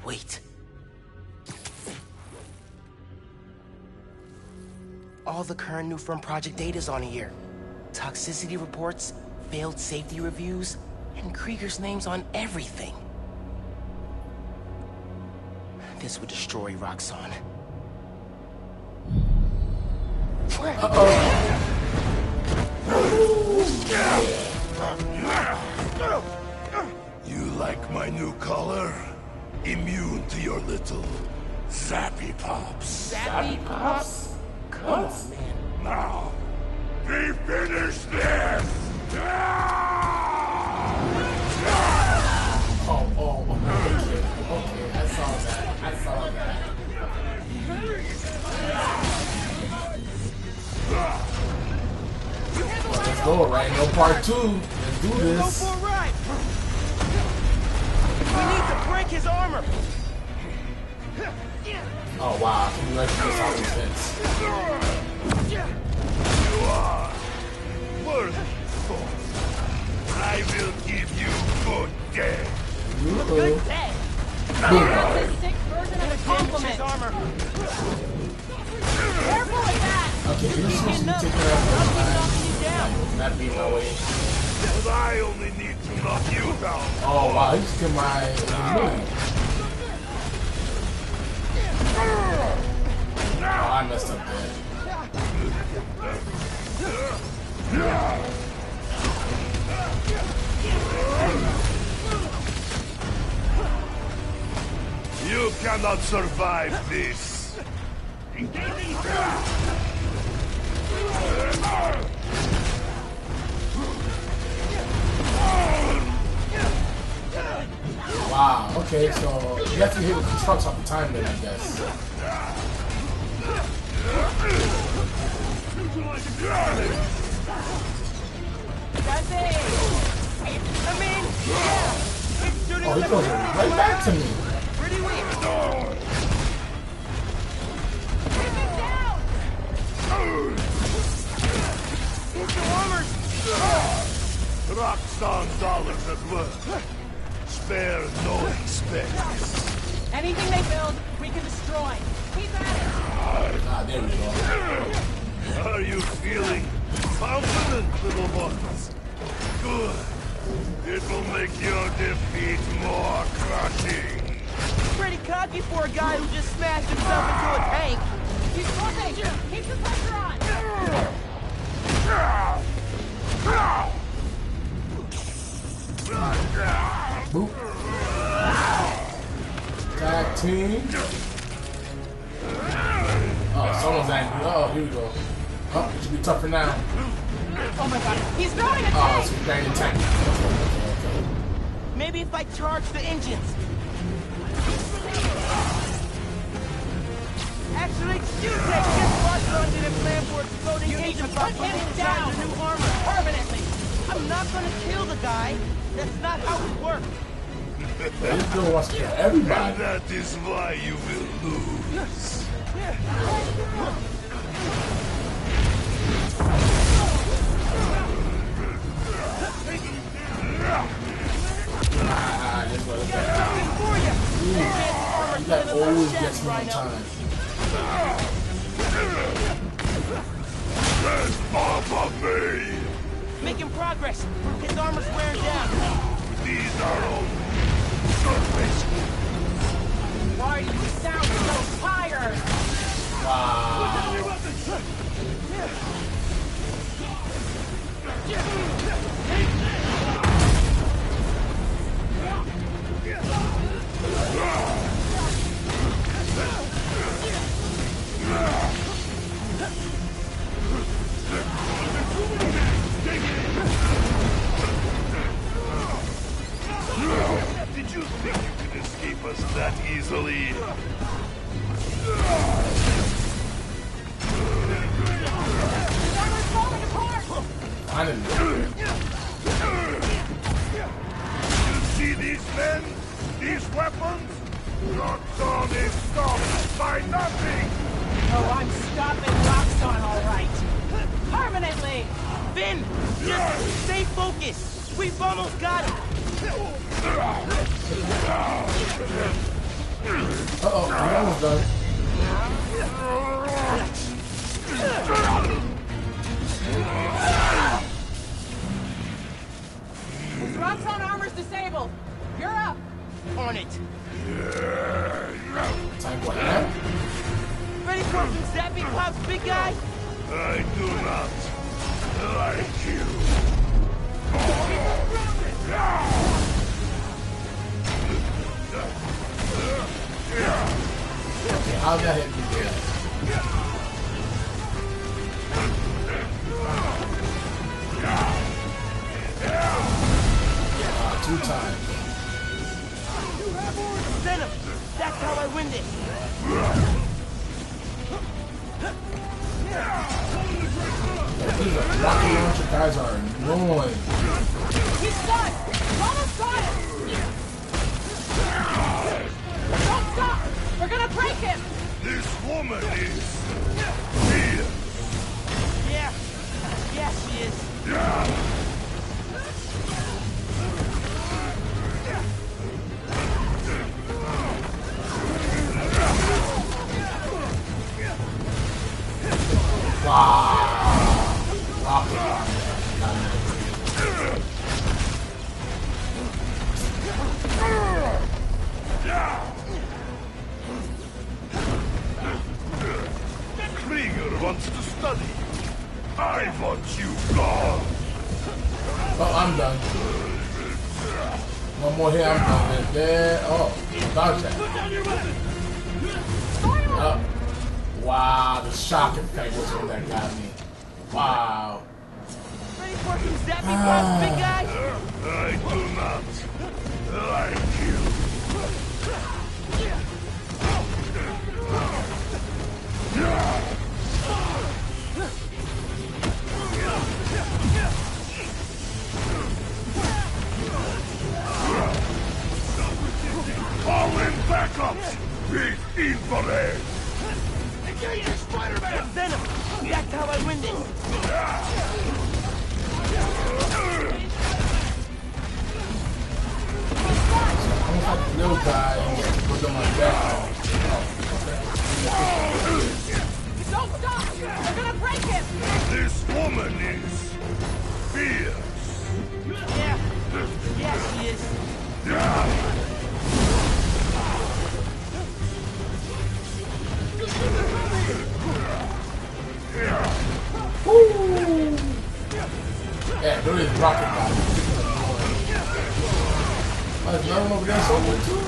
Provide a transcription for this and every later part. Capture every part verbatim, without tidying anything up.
Wait. All the current Nuform project data's on here. Toxicity reports, failed safety reviews, and Krieger's name's on everything. This would destroy Roxxon. Uh-oh. You like my new color? Immune to your little zappy pops. Zappy Pops? Come on, man. Now, we finish this! Oh, oh, okay, okay, I saw that, I saw that. Let's go, Rhino part two. Let's do this. Go for a ride. We need to break his armor. Oh wow, can you actually just all these vents? You are worthy foe. I will give you good day. Good day. That's a sick version of a compliment. His armor. Careful with that. Okay, can you switch to take care of that? Not be my way. But I only need to knock you down. Oh wow, he's still my enemy. Oh, I messed up there. You cannot survive this. Wow, okay, so you have to hit with the trucks off the time then, I guess. That's it. I mean, yeah. It's shooting Oh, he the goes right back to me. Pretty weak. Keep him down. Keep your armors. Roxxon dollars at work. Spare no expense. Anything they build, we can destroy. Keep at it. Ah, there we go. Are you feeling confident, little ones? Good. It will make your defeat more crushing. Pretty cocky for a guy who just smashed himself into a tank. Keep pushing. Keep the pressure on. Boop. Tag team. Oh, someone's angry. Oh, here we go. Oh, it should be tougher now. Oh my god, he's throwing a Oh, tank. so he's trying to attack. Okay, okay, okay. Maybe if I charge the engines. Actually, Q-Tech just lost on an plan for exploding engines by put him putting down. inside the new armor. Permanently. I'm not gonna kill the guy. That's not how it works. This girl wants to kill everybody. That is why you will lose. Ah, this was Something for you. Ooh, that always gets me on time. Get off of me! Making progress. His armor's wearing down. These are only surface. Why do you sound so tired? Wow. Did you think you could escape us that easily? The armor's falling apart. Finally. You see these men? These weapons? Roxxon is stopped by nothing! Oh, I'm stopping Roxxon, all right. Permanently. Finn, just stay focused. We've almost got him. Uh-oh, we're almost done. Roxxon armor's disabled. You're up. On it. Time for that. Ready for some zappy pops, big guy? I do not like you. Okay, how that hit me there? Uh, two times. Venom! That's how I win this! These rocket launcher guys are annoying. He's done. Almost got him. Don't stop. We're gonna break him. This woman is here. Yeah. Yeah, she is. Krieger wants to study. I want you gone. Oh, I'm done. One more here, I'm done. There. Oh, dodge that. Oh. Wow, the shock effect was what that got me. Wow. Ready for some zappy pops, big guy? I do not like you. Fallen backups! Big infrared! Engage the Spider-Man! Venom! That's how I win this! Almost like the little guy was on my back. Don't stop. We're gonna break him. This woman is fierce. Yeah. Yeah, she is. Yeah, there is rocket guy. Oh, there's another one over there somewhere too?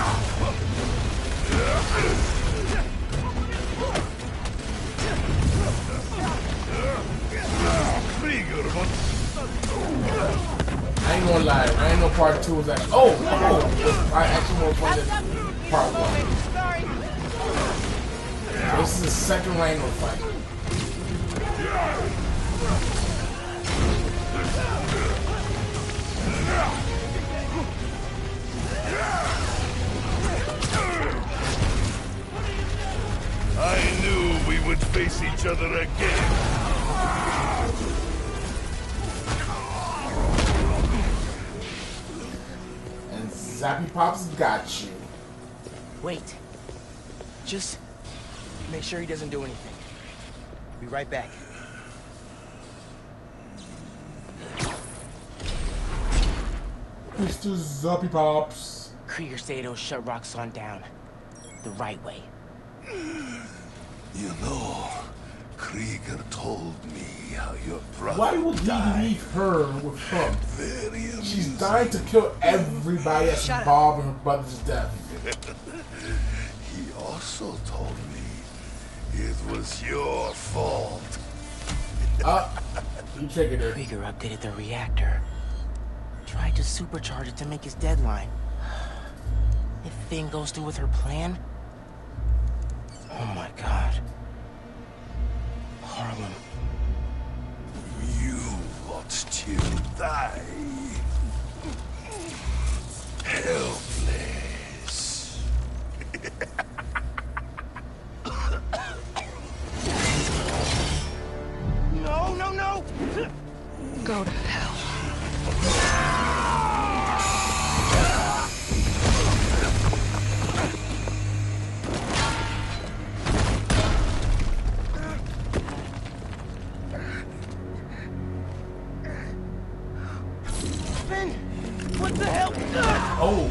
Krieger wants I ain't gonna lie, I ain't no part two was actually. Oh, oh! I actually want to play this part one. Sorry. This is the second Wrangler fight. I knew we would face each other again. And Zappy Pops got you. Wait. Just make sure he doesn't do anything. Be right back. Mister Zappy Pops. Krieger said he'll shut Roxxon down. The right way. You know, Krieger told me how your brother Why would he died. leave her with him? Very She's amusing. dying to kill everybody that's involved in her brother's death. He also told me it was your fault. Uh, he triggered her. Krieger updated the reactor. Tried to supercharge it to make his deadline. If Thing goes through with her plan... Oh my god. Harlem. You watched him die. Helpless. No, no, no! Go to hell. Finn, what the hell? Oh.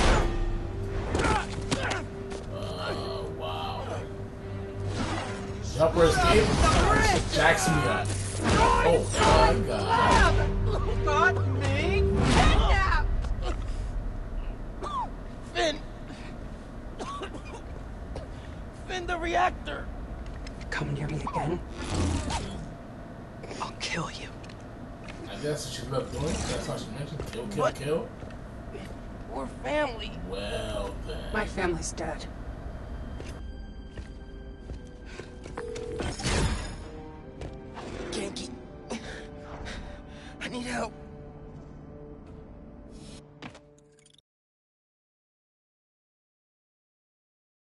Uh, wow. Help her escape. She jacks me up. Oh my god. Got me kidnapped! Finn! Finn, the reactor! Come near me again, I'll kill you. I guess what she loved doing. That's how she mentioned. Kill, kill, What? kill. We're family. Well then. My family's dead. Ganke. I need help.